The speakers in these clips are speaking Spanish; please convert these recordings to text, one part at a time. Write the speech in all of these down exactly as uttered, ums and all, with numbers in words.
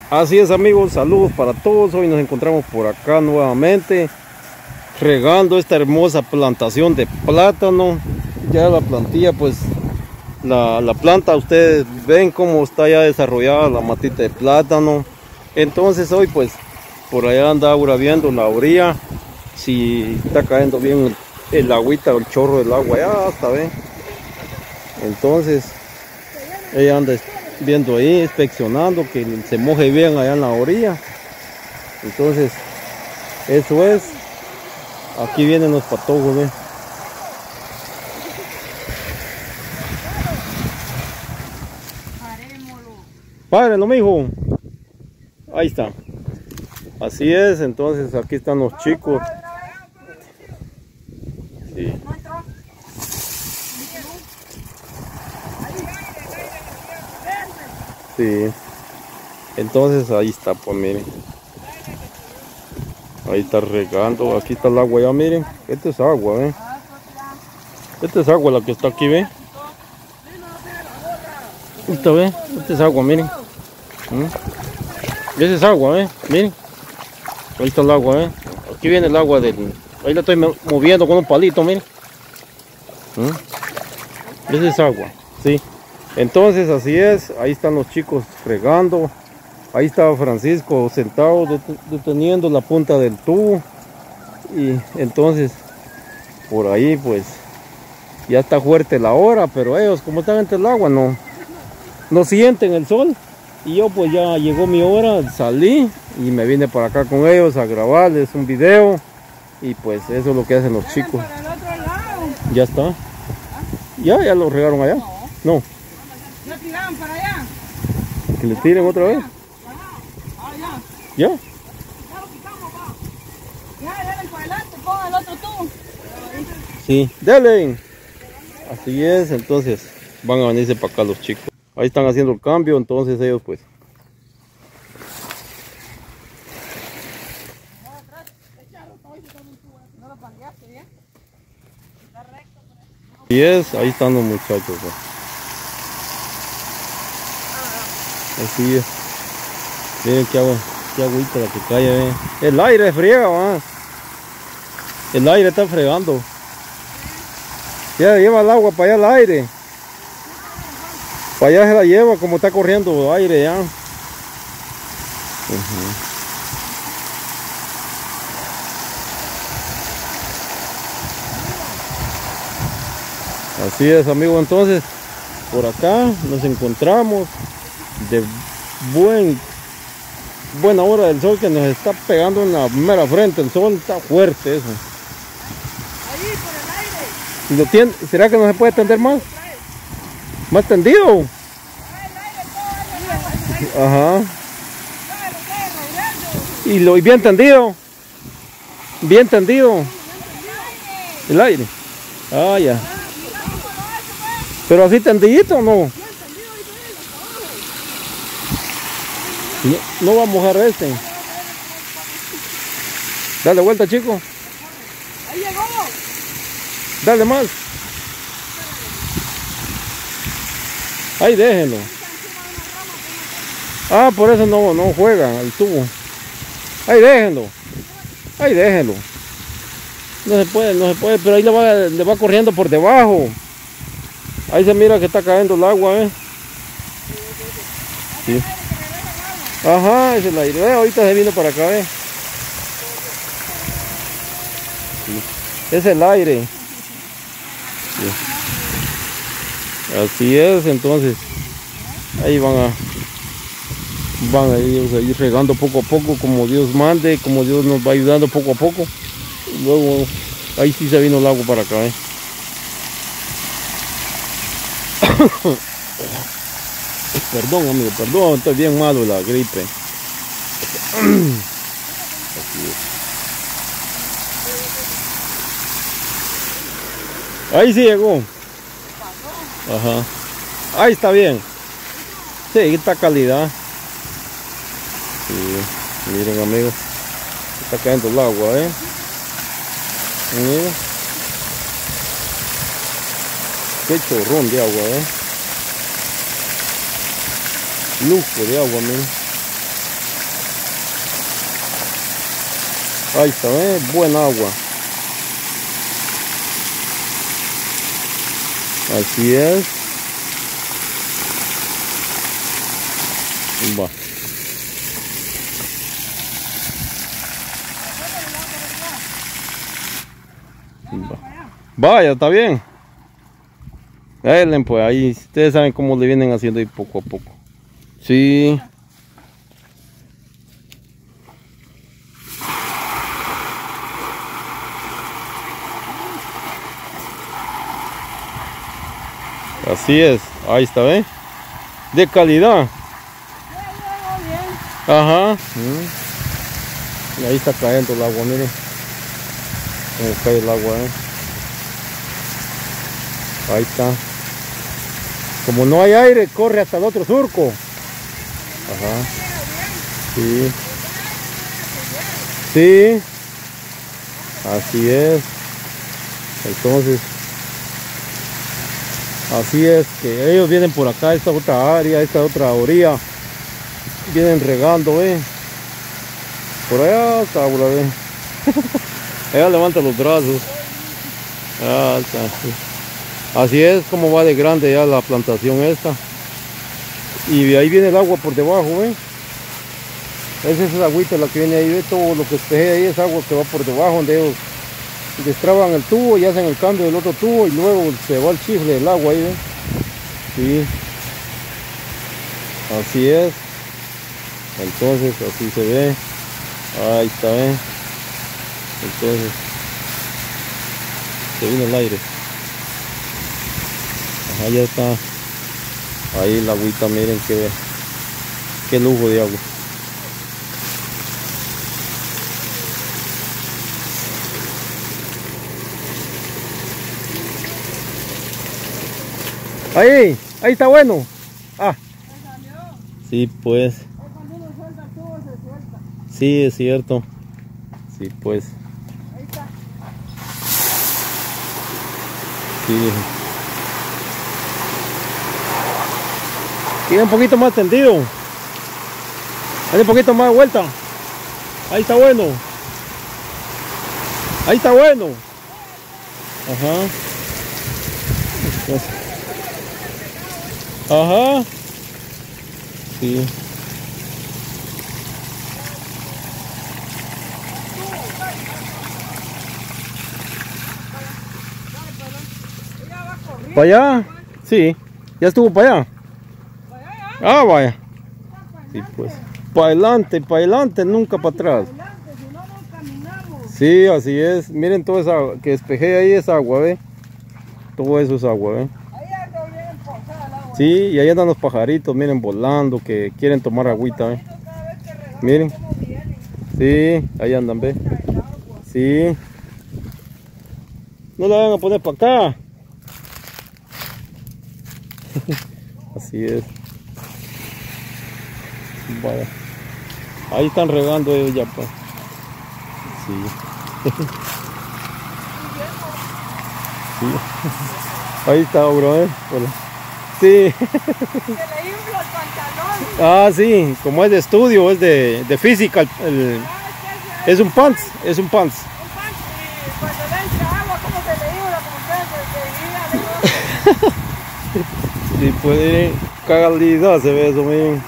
Así es, amigos, saludos para todos. Hoy nos encontramos por acá nuevamente regando esta hermosa plantación de plátano. Ya la plantilla, pues la, la planta, ustedes ven cómo está ya desarrollada la matita de plátano. Entonces hoy pues por allá anda Aura viendo la orilla si está cayendo bien el, el agüita, el chorro del agua, ya hasta ven. Entonces ella anda viendo ahí, inspeccionando que se moje bien allá en la orilla. Entonces eso es. Aquí vienen los patojos, ¿ven? Párenlo, mijo. Ahí está. Así es, entonces aquí están los chicos. Sí. Sí. Entonces ahí está, pues miren. Ahí está regando, aquí está el agua ya, miren. Este es agua, ¿ven? Este es agua la que está aquí, ¿ven? Esta, ¿ven? Este es agua, miren. ¿Mm? Ese es agua, ¿ven? Miren. Ahí está el agua, ¿ven? Aquí viene el agua del... Ahí la estoy moviendo con un palito, miren. ¿Mm? Ese es agua, sí. Entonces así es, ahí están los chicos regando. Ahí estaba Francisco sentado deteniendo la punta del tubo. Y entonces por ahí pues ya está fuerte la hora, pero ellos como están entre el agua no, no sienten el sol. Y yo pues ya llegó mi hora, salí y me vine para acá con ellos a grabarles un video. Y pues eso es lo que hacen los chicos. Ya está. Ya, ya lo regaron allá. No. ¿No tiraron para allá? Que le tiren otra vez. ¿Ya? Ya lo quitamos, va. Ya, denle para adelante, pongan el otro tubo. Sí, denle. Así es, entonces van a venirse para acá los chicos. Ahí están haciendo el cambio, entonces ellos pues. Así es, ahí están los muchachos. Pues. Así es. Miren qué agua. Qué agüita la que cae, eh. El aire friega, va. El aire está fregando. Ya lleva el agua para allá, el aire. Para allá se la lleva como está corriendo aire ya. Uh-huh. Así es, amigo. Entonces, por acá nos encontramos de buen buena hora del sol que nos está pegando en la mera frente. El sol está fuerte, eso. Ahí por el aire. ¿Y lo tiene? ¿Será que no se puede tender más? ¿Más tendido? Ajá. Y lo y bien tendido. Bien tendido. El aire. Ah, ya. Pero así tendidito, ¿no? No, no va a mojar este. Dale vuelta, chico. Ahí llegó. Dale más. Ahí déjenlo. Ah, por eso no, no juega el tubo. Ahí déjenlo. Ahí déjenlo. No se puede, no se puede, pero ahí le va, le va corriendo por debajo. Ahí se mira que está cayendo el agua, ¿eh? Sí. Ajá, ese es el aire. Eh, ahorita se vino para acá, ¿eh? Sí. Es el aire. Sí. Así es, entonces ahí van a van a ir, a ir regando poco a poco como Dios mande, como Dios nos va ayudando poco a poco. Y luego ahí sí se vino el agua para acá, ¿eh? Perdón, amigo, perdón, estoy bien malo de la gripe. Así es. Ahí sí llegó. Ajá. Ahí está bien. Sí, está calidad. Sí, miren, amigos. Está cayendo el agua, ¿eh? Miren. Qué chorrón de agua, ¿eh? Lujo de agua, miren. Ahí está, ¿eh? Buen agua. Así es. Va. Va. Vaya, está bien. Ellen, pues ahí, ustedes saben cómo le vienen haciendo ahí poco a poco. Sí. Así es, ahí está, ¿eh? De calidad. Ajá. Mm. Y ahí está cayendo el agua, miren. Cómo cae el agua, ¿eh? Ahí está. Como no hay aire, corre hasta el otro surco. Ajá. Sí. Sí. Así es. Entonces, así es que ellos vienen por acá, esta otra área, esta otra orilla. Vienen regando, ¿eh? Por allá está, por ahí. Ella levanta los brazos. Ah, está. Así es como va de grande ya la plantación esta. Y ahí viene el agua por debajo, ¿eh? Esa es la agüita la que viene ahí, ¿ve? Todo lo que espeje ahí es agua que va por debajo, donde ellos destraban el tubo y hacen el cambio del otro tubo y luego se va el chifle del agua ahí, ¿ve? Sí. Así es. Entonces así se ve. Ahí está, ¿eh? Entonces se viene el aire. Ajá, ya está. Ahí la agüita, miren qué, qué lujo de agua. Ahí, ahí está bueno. Ah. Sí, pues. Sí, es cierto. Sí, pues. Ahí está. Sí. Tiene un poquito más tendido. Hay un poquito más de vuelta. Ahí está bueno. Ahí está bueno. Ajá. Ajá. Sí. ¿Para allá? Sí. ¿Ya estuvo para allá? Ah, vaya. Sí, pues. Para adelante, para adelante, nunca para atrás. Sí, así es. Miren todo eso que despejé ahí, es agua, ¿ve? Todo eso es agua, ¿ve? Sí, y ahí andan los pajaritos, miren, volando, que quieren tomar agüita, ¿ve? Miren. Sí, ahí andan, ¿ve? Sí. No la van a poner para acá. Así es. Vaya. Ahí están regando ellos ya, pues. Sí. Sí. Ahí está, bro, ¿eh? Hola. Sí. Se le infla el pantalón. Ah, sí. Como es de estudio, es de, de física. El, el, es un pants, es un pants. Un pants, y cuando le entra agua, como se le infla, como que se Sí, puede cagalidad, se ve eso, miren.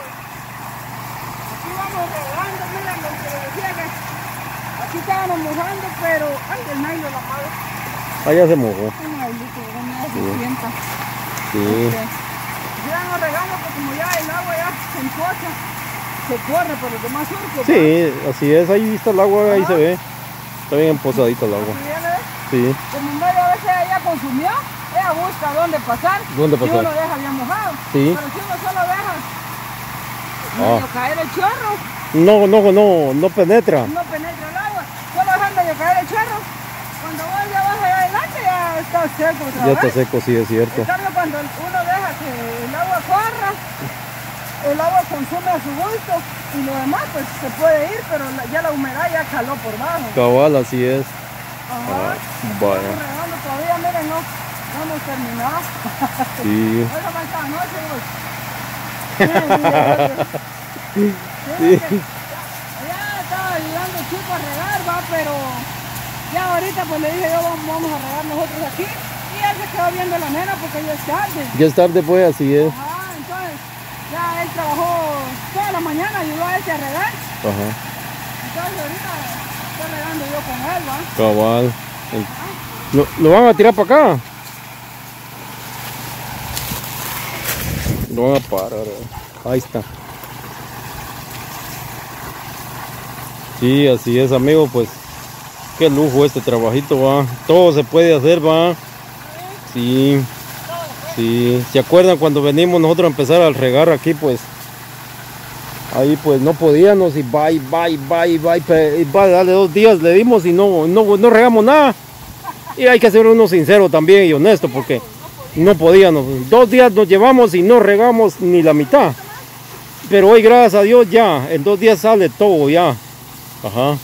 Aquí vamos regando, miren, lo que les decía que aquí estábamos mojando, pero ay, el nylon la madre. Allá se mojó. Un nailito, una se sienta. Sí. Aquí vamos regando, porque como ya el agua ya se encocha, se corre por los demás surcos. Sí, así es, ahí está el agua, ahí se ve. Está bien emposadito el agua. Sí. Como medio a veces ella consumió, ella busca dónde pasar. ¿Dónde pasar? Si uno deja bien mojado. Sí. Pero si uno solo deja Ah. medio caer el chorro, No, no, no, no penetra. no penetra el agua. Solo deja medio caer el chorro. Cuando vuelve abajo y adelante ya está seco otra Ya vez. está seco, sí, es cierto. En cambio, cuando uno deja que el agua corra, el agua consume a su gusto y lo demás pues se puede ir, pero la- ya la humedad ya caló por bajo. Cabal, así es. Ajá. Ah, vaya. Estamos regando todavía, miren, no, no hemos terminado. Sí. Eso falta anoche, pues. Sí, sí, sí. Sí. Ya estaba ayudando chico a regar, va, pero ya ahorita pues le dije yo vamos, vamos a regar nosotros aquí y él se quedó viendo a la nena porque ya es tarde. Ya es tarde pues, así es. Ajá, entonces ya él trabajó toda la mañana, ayudó a este a regar. Ajá. Entonces ahorita estoy regando yo con él, va. Cabal. ¿Lo, lo van a tirar para acá? Lo van a parar. Ahí está. Sí, así es, amigo, pues qué lujo este trabajito, va. Todo se puede hacer, va. Sí. Sí. ¿Se acuerdan cuando venimos nosotros a empezar a regar aquí, pues? Ahí pues no podíamos y bye, bye, bye, bye, y va, dale dos días le dimos y no, no, no regamos nada. Y hay que ser uno sincero también y honesto porque no podíamos. Dos días nos llevamos y no regamos ni la mitad. Pero hoy gracias a Dios ya, en dos días sale todo ya. Ajá.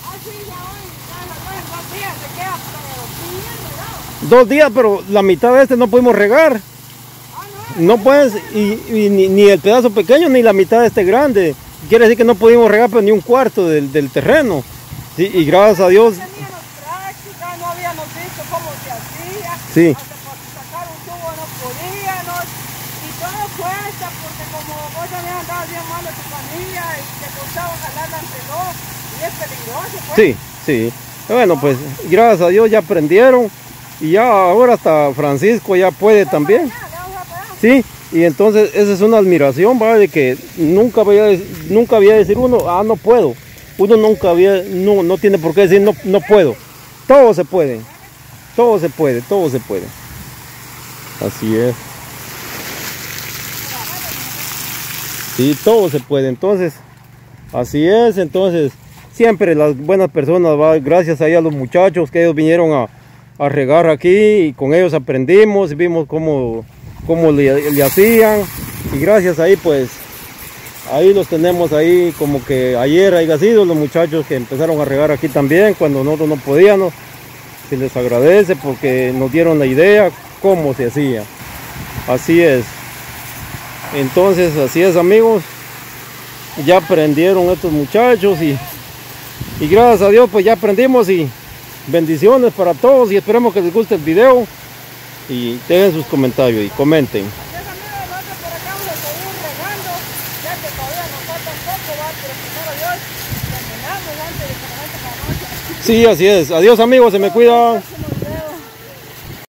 Dos días, pero la mitad de este no pudimos regar. No puedes, y, y ni, ni el pedazo pequeño ni la mitad de este grande. Quiere decir que no pudimos regar pero ni un cuarto del, del terreno. Sí, y gracias a Dios. No teníamos práctica, no habíamos visto cómo se hacía. Sí. Hasta para sacar un tubo no podíamos. Y todo cuesta porque como vos también andabas bien mal de tu familia y te costaba jalar la reloj y es peligroso. Pues. Sí, sí. Bueno, pues gracias a Dios ya aprendieron. Y ya ahora hasta Francisco ya puede también. Sí, y entonces esa es una admiración, ¿va? De que nunca había, nunca había decir uno, ah, no puedo. Uno nunca había, no, no tiene por qué decir, no, no puedo. Todo se puede, todo se puede, todo se puede. Así es. Sí, todo se puede, entonces, así es, entonces, siempre las buenas personas, ¿va? Gracias ahí a los muchachos que ellos vinieron a, a regar aquí y con ellos aprendimos, vimos cómo... cómo le, le hacían y gracias ahí pues ahí los tenemos ahí como que ayer haya sido los muchachos que empezaron a regar aquí también cuando nosotros no podíamos. Se les agradece porque nos dieron la idea cómo se hacía. Así es, entonces así es, amigos, ya aprendieron estos muchachos y, y gracias a Dios pues ya aprendimos y bendiciones para todos y esperemos que les guste el video. Y dejen sus comentarios y comenten. Sí, así es. Adiós, amigos, se me cuidan.